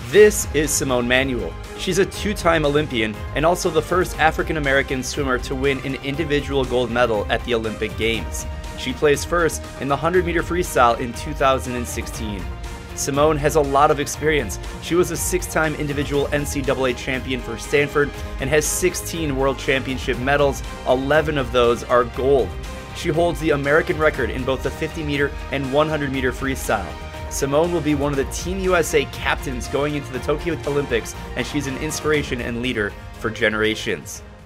This is Simone Manuel. She's a two-time Olympian and also the first African-American swimmer to win an individual gold medal at the Olympic Games. She placed first in the 100-meter freestyle in 2016. Simone has a lot of experience. She was a 6-time individual NCAA champion for Stanford and has 16 World Championship medals. 11 of those are gold. She holds the American record in both the 50-meter and 100-meter freestyle. Simone will be one of the Team USA captains going into the Tokyo Olympics, and she's an inspiration and leader for generations.